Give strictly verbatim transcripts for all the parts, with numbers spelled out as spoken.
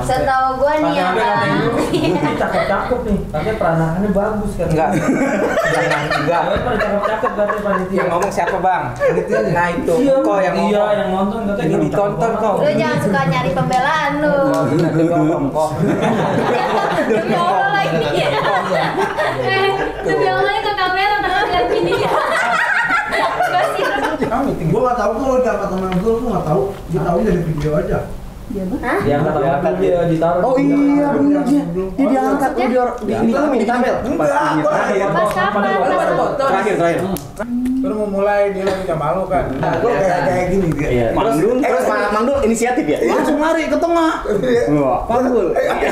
Setahu gue nih ya. Cakep-cakep nih, tapi peranakannya bagus kan? Enggak. Jangan enggak. Pada cakep-cakep berarti panitia. Yang ngomong siapa bang? Nah itu kok yang iya yang nonton katanya ini ditonton kok. Lu jangan suka nyari pembelaan lu. Kok. Demi Allah lagi. Eh, demi Allah ke kamera terus lihat ini. Gak sih. Gue nggak tahu kalau dapat teman gue, gue nggak tahu. Gue tahu dari video aja. Hah? Dia angkat dia ditaruh. Oh iya benar dia. Dia diangkat Maksudnya? di di film ini ditampil. Enggak, Pas kapan? Terakhir terakhir. Terus mau mulai dia lagi nggak malu kan? gue kayak kayak gini dia. Iya. Mandul. Terus Mandul inisiatif ya? Langsung lari ke tengah. Mandul.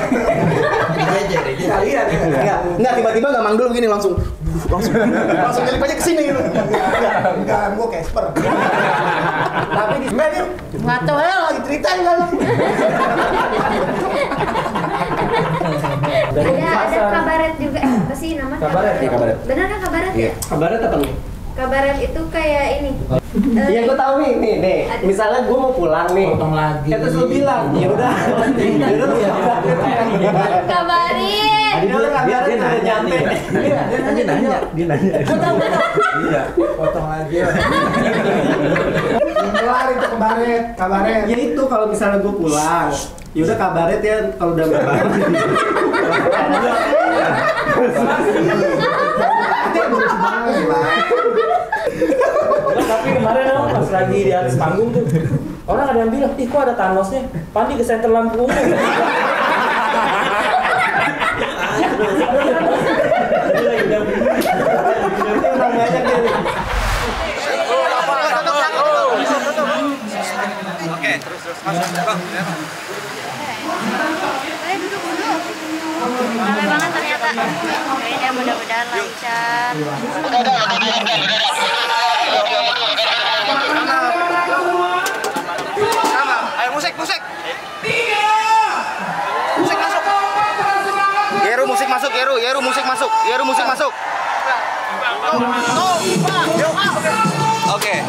Kalian Enggak, enggak tiba-tiba enggak Mandul begini langsung langsung langsung nyelip aja ke sini gitu. enggak, gue Casper. Tapi di sini ngaco ya lagi ceritain kan. Ada ada kabaret juga. Eh, apa sih nama? Kabaret, iya, kabaret. Benar kan kabaret ya? Kabarnya apa nih? Kabaret itu kayak ini. Iya gue tahu nih, nih, nih. Misalnya gue mau pulang nih. Potong lagi. Ya terus lu bilang, ya udah. Ya udah lu Kabarin. Dia udah kabarin udah nyampe. Dia nanya, dia nanya. Gue tahu, gue tahu. Iya. Potong lagi. Lari tuh kabaret, kabaret. Ya itu kalau misalnya gue pulang, ya udah kabaret ya kalau udah berapa. Tapi kemarin dong pas lagi di atas panggung tuh orang ada yang bilang, ih kok ada Thanosnya? Pandi ke senter lampu umum. Oke, terus terus masuk bang. Ayo duduk dulu. Ramai banget ternyata. Kayaknya mudah-mudahan lancar. Sama, ayo musik musik. Musik masuk. Yeru musik masuk, Yeru, Yeru musik masuk, Yeru musik masuk. Oke.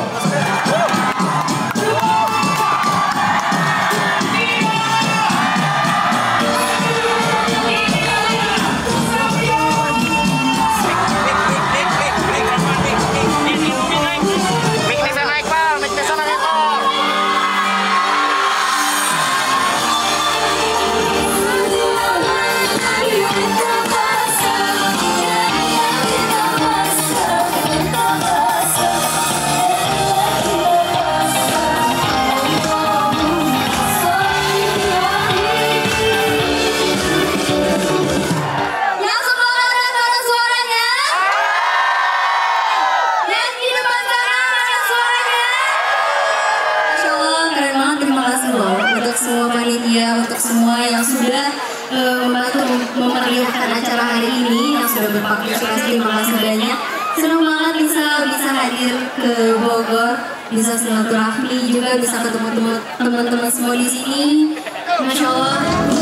Semua panitia, untuk semua yang sudah uh, membantu memeriahkan acara hari ini, yang sudah berpartisipasi, terima kasih banyak. Senang banget bisa bisa hadir ke Bogor, bisa silaturahmi juga, bisa ketemu teman-teman semua di sini. Masya Allah.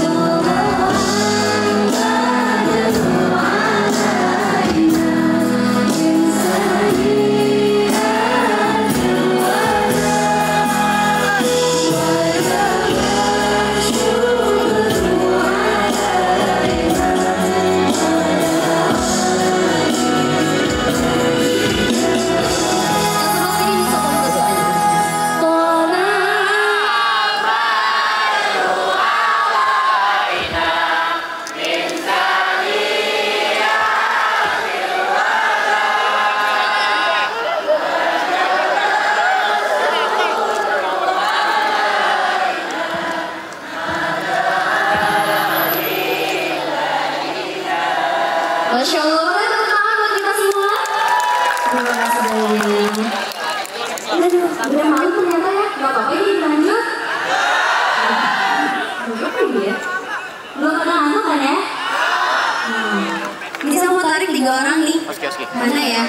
Masya Allah, tepuk tangan buat kita semua. Terima kasih banyak. Aduh, udah malu ternyata ya. Gak apa-apa ini lanjut. Gak apa ya? Belum pernah ngantuk kan ya? Hmm. Ini saya mau tarik tiga orang nih. Mana ya?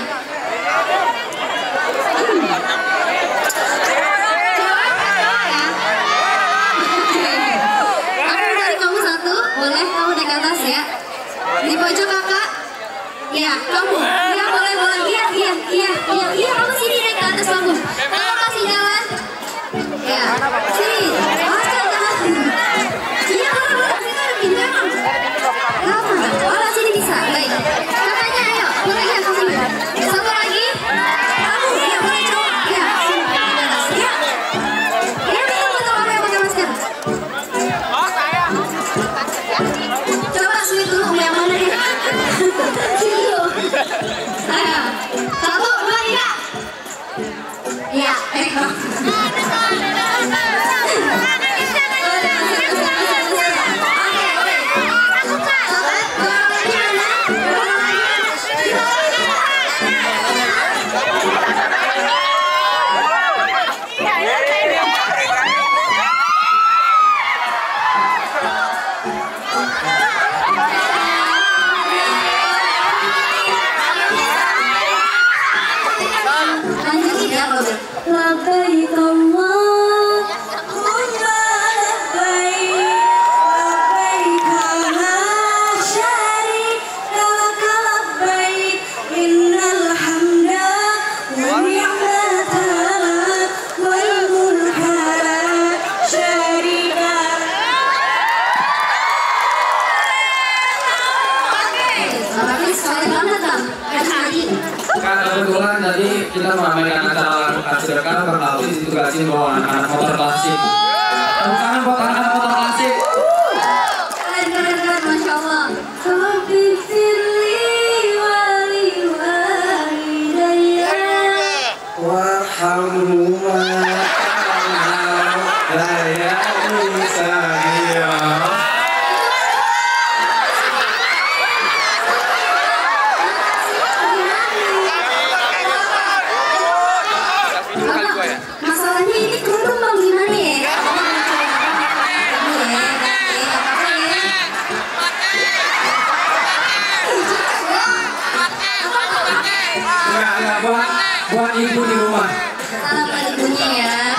Aku tarik kamu satu, boleh kamu naik ke atas ya. Di pojok kakak. Iya, kamu. Iya, boleh, boleh. Iya, iya, iya, iya, iya, kamu sini naik ke atas panggung. Kamu kasih jalan. Ya, sini. Awas jangan. Iya, boleh, boleh. bisa. Baik. Kakaknya ayo, boleh ya kasih. Satu lagi. Kamu ya boleh coba. Ya. Ya. Ya bisa foto kamu yang pakai masker. Oh saya. Coba sweet dulu mau yang mana ya? Sini dulu. Ayo. Satu, dua, tiga. Ya. Eh. Lanjutin ya kalau gitu. Labbaik Allahumma labbaik labbaik la syarika lak labbaik innal hamda wan ni'mata wal mulka la syarika lak. Sekali banget Bang. Kak, kebetulan tadi kita meramaikan acara kasih rekan terlalu ditugasin bawa anak-anak motor klasik. Tepuk tangan buat anak-anak motor klasik. Keren keren keren, masya Allah. Rabbi firli wali walidayya. Warhamhuma la ya'usabiya. Masalahnya ini kerudung bang gimana ya? Enggak, enggak buat buat ibu di rumah. Salam buat ibunya ya.